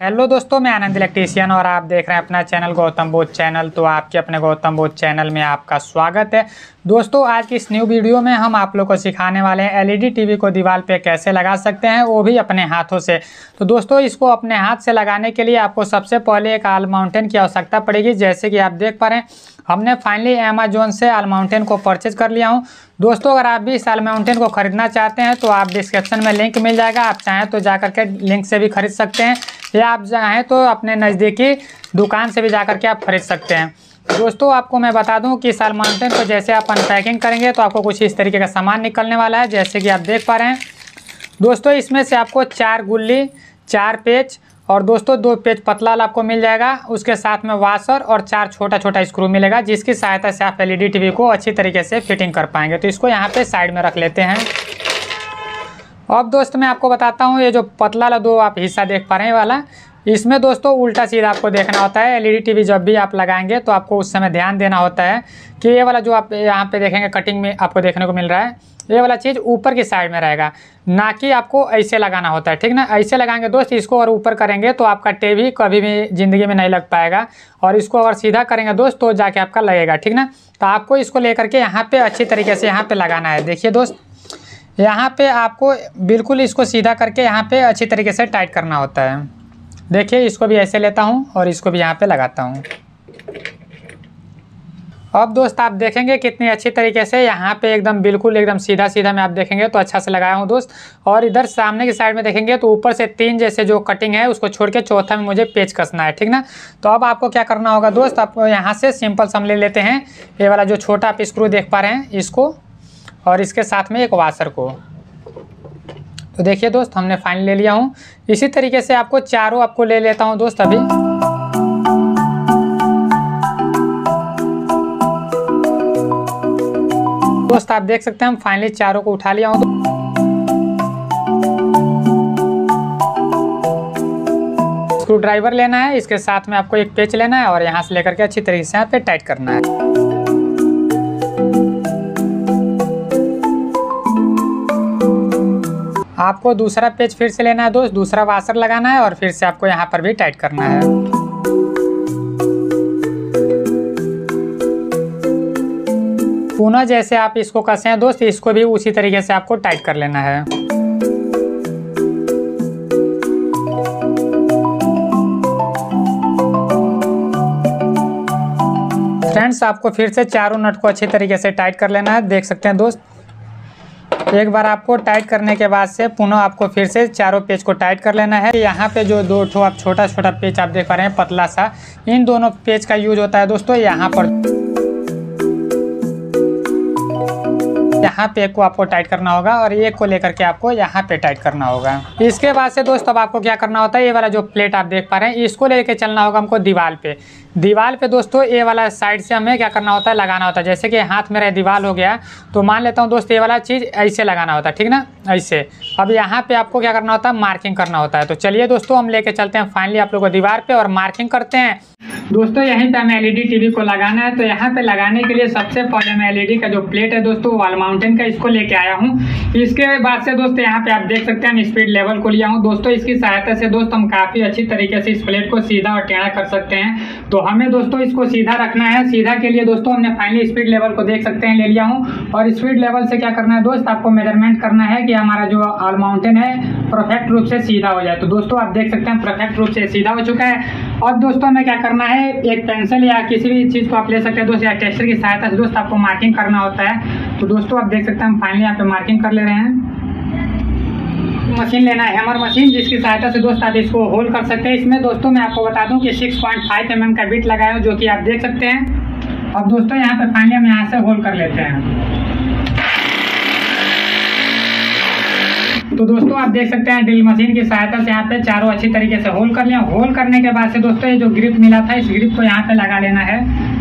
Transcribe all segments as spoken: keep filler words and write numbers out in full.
Hello दोस्तों, मैं आनंद electrician और आप देख रहे हैं अपना चैनल गौतम बोध चैनल। तो आपके अपने गौतम बोध चैनल में आपका स्वागत है। दोस्तों, आज की इस न्यू वीडियो में हम आप लोग को सिखाने वाले हैं एलईडी टीवी को दीवार पे कैसे लगा सकते हैं, वो भी अपने हाथों से। तो दोस्तों, इसको अपने हाथ से लगाने के लिए आपको सबसे पहले एक आल माउंटेन की आवश्यकता पड़ेगी। जैसे कि आप देख पा रहे हैं, हमने फाइनली अमेजोन से आल माउंटेन को परचेज कर लिया हूँ। दोस्तों, अगर आप भी इस आल माउंटेन को खरीदना चाहते हैं तो आप डिस्क्रिप्शन में लिंक मिल जाएगा, आप चाहें तो जा करके लिंक से भी खरीद सकते हैं, या आप चाहें तो अपने नज़दीकी दुकान से भी जा करके आप खरीद सकते हैं। दोस्तों, आपको मैं बता दूं कि इस आल माउंटेन को जैसे आप अनपैकिंग करेंगे तो आपको कुछ इस तरीके का सामान निकलने वाला है, जैसे कि आप देख पा रहे हैं। दोस्तों, इसमें से आपको चार गुल्ली, चार पेच और दोस्तों दो पेज पतला वाला आपको मिल जाएगा। उसके साथ में वाशर और चार छोटा छोटा स्क्रू मिलेगा, जिसकी सहायता से आप एलईडी टीवी को अच्छी तरीके से फिटिंग कर पाएंगे। तो इसको यहाँ पे साइड में रख लेते हैं। अब दोस्त मैं आपको बताता हूँ, ये जो पतला वाला दो आप हिस्सा देख पा रहे हैं वाला, इसमें दोस्तों उल्टा सीधा आपको देखना होता है। एलईडी टीवी जब भी आप लगाएंगे तो आपको उस समय ध्यान देना होता है कि ये वाला जो आप यहाँ पे देखेंगे कटिंग में आपको देखने को मिल रहा है, ये वाला चीज़ ऊपर की साइड में रहेगा, ना कि आपको ऐसे लगाना होता है, ठीक ना। ऐसे लगाएंगे दोस्त, इसको अगर ऊपर करेंगे तो आपका टीवी कभी भी ज़िंदगी में नहीं लग पाएगा, और इसको अगर सीधा करेंगे दोस्त तो जाके आपका लगेगा, ठीक ना। तो आपको इसको लेकर के यहाँ पे अच्छी तरीके से यहाँ पे लगाना है। देखिए दोस्त, यहाँ पे आपको बिल्कुल इसको सीधा करके यहाँ पे अच्छी तरीके से टाइट करना होता है। देखिए, इसको भी ऐसे लेता हूँ और इसको भी यहाँ पे लगाता हूँ। अब दोस्त आप देखेंगे कितनी अच्छी तरीके से यहाँ पे एकदम बिल्कुल एकदम सीधा सीधा में आप देखेंगे तो अच्छा से लगाया हूँ दोस्त। और इधर सामने की साइड में देखेंगे तो ऊपर से तीन जैसे जो कटिंग है उसको छोड़ के चौथा में मुझे पेच कसना है, ठीक ना। तो अब आपको क्या करना होगा दोस्त, आपको यहाँ से सिंपल सम ले लेते हैं। ये वाला जो छोटा आप स्क्रू देख पा रहे हैं इसको, और इसके साथ में एक वाशर को। तो देखिए दोस्त, हमने फाइनल ले लिया हूँ। इसी तरीके से आपको चारों आपको ले लेता हूँ दोस्त अभी। दोस्त आप देख सकते हैं हम फाइनली चारों को उठा लिया हूँ। स्क्रू ड्राइवर लेना है, इसके साथ में आपको एक पेच लेना है और यहाँ से लेकर के अच्छी तरीके से यहाँ पे टाइट करना है। आपको दूसरा पेच फिर से लेना है दोस्त, दूसरा वाशर लगाना है और फिर से आपको यहाँ पर भी टाइट करना है। पुनः जैसे आप इसको कसे हैं दोस्त, इसको भी उसी तरीके से आपको टाइट कर लेना है। फ्रेंड्स, आपको फिर से चारों नट को अच्छी तरीके से टाइट कर लेना है। देख सकते हैं दोस्त, एक बार आपको टाइट करने के बाद से पुनः आपको फिर से चारों पेज को टाइट कर लेना है। यहाँ पे जो दो ठो आप छोटा छोटा पेज आप देख पा रहे हैं पतला सा, इन दोनों पेज का यूज होता है दोस्तों यहाँ पर। यहाँ पे एक को आपको टाइट करना होगा और एक को लेकर के आपको यहाँ पे टाइट करना होगा। इसके बाद से दोस्त अब आपको क्या करना होता है, ये वाला जो प्लेट आप देख पा रहे हैं इसको लेके चलना होगा हमको दीवार पे। दीवार पे दोस्तों ये वाला साइड से हमें क्या करना होता है, लगाना होता है। जैसे कि हाथ मेरा दीवार हो गया तो मान लेता हूँ दोस्त, ये वाला चीज़ ऐसे लगाना होता है, ठीक ना, ऐसे। अब यहाँ पे आपको क्या करना होता है, मार्किंग करना होता है। तो चलिए दोस्तों, हम लेके चलते हैं फाइनली आप लोग को दीवार पे और मार्किंग करते हैं। दोस्तों, यहीं पे हमें एलईडी टीवी को लगाना है। तो यहाँ पे लगाने के लिए सबसे पहले मैं एलईडी का जो प्लेट है दोस्तों वाल माउंटेन का, इसको लेके आया हूँ। इसके बाद से दोस्तों यहाँ पे आप देख सकते हैं स्पीड लेवल को लिया हूँ दोस्तों। इसकी सहायता से दोस्त हम काफी अच्छी तरीके से इस प्लेट को सीधा और टेढ़ा कर सकते हैं। तो हमें दोस्तों इसको सीधा रखना है। सीधा के लिए दोस्तों हमने फाइनली स्पीड लेवल को देख सकते हैं ले लिया हूँ। और स्पीड लेवल से क्या करना है दोस्त, आपको मेजरमेंट करना है कि हमारा जो आल माउंटेन है परफेक्ट रूप से सीधा हो जाए। तो दोस्तों आप देख सकते हैं परफेक्ट रूप से सीधा हो चुका है। और दोस्तों हमें क्या करना है, एक पेंसिल या किसी भी चीज़ को आप ले सकते हैं दोस्त, या टेस्टर की सहायता से दोस्त आपको मार्किंग करना होता है। तो दोस्तों आप देख सकते हैं हम फाइनली यहाँ पे मार्किंग कर ले रहे हैं। मशीन लेना है, हैमर मशीन, जिसकी सहायता से दोस्त आप इसको होल कर सकते हैं। इसमें दोस्तों मैं आपको बता दूं कि six point five M M का बिट लगाया हूं, जो कि आप देख सकते हैं। अब दोस्तों यहाँ पे फाइनली हम यहाँ से होल कर लेते हैं। तो दोस्तों आप देख सकते हैं ड्रिल मशीन की सहायता से यहाँ पे चारों अच्छी तरीके से होल कर लिया। होल करने के बाद से दोस्तों ये जो ग्रिप मिला था, इस ग्रिप को यहाँ पे लगा लेना है।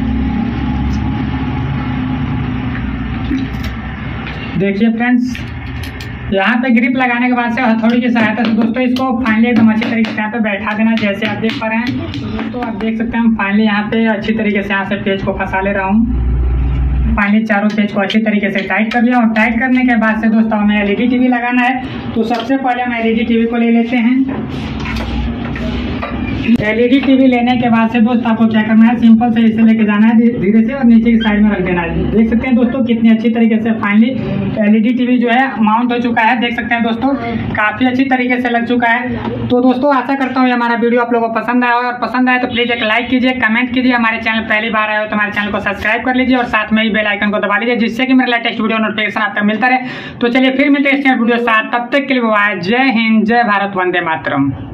देखिए फ्रेंड्स, यहाँ पे ग्रिप लगाने के बाद से हथौड़ी की सहायता से दोस्तों इसको फाइनली एकदम अच्छी तरीके से यहाँ पे बैठा देना, जैसे आप देख पा रहे हैं। तो दोस्तों आप देख सकते हैं हम फाइनली यहाँ पे अच्छी तरीके से यहाँ से पेज को फंसा ले रहा हूँ। फाइनली चारों पेज को अच्छी तरीके से टाइट कर लिया। और टाइट करने के बाद से दोस्तों हमें एलईडी टीवी लगाना है। तो सबसे पहले हम एलईडी टीवी को ले लेते हैं। एलईडी टीवी लेने के बाद से दोस्त आपको क्या करना है, सिंपल से इसे लेके जाना है धीरे से और नीचे की साइड में रख देना है। देख सकते हैं दोस्तों कितनी अच्छी तरीके से फाइनली एलईडी टीवी जो है माउंट हो चुका है। देख सकते हैं दोस्तों काफी अच्छी तरीके से लग चुका है। तो दोस्तों आशा करता हूँ हमारा वीडियो आप लोगों को पसंद आया और पसंद आए तो प्लीज एक लाइक कीजिए, कमेंट कीजिए। हमारे चैनल पहली बार आए हो तो हमारे चैनल को सब्सक्राइब कर लीजिए और साथ में ही बेल आइकन को दबा लीजिए, जिससे कि मेरा लेटेस्ट वीडियो नोटिफिकेशन आप तक मिलता रहे। तो चलिए फिर मिलते हैं इस वीडियो साथ, तब तक के लिए बाय। जय हिंद, जय भारत, वंदे मातरम।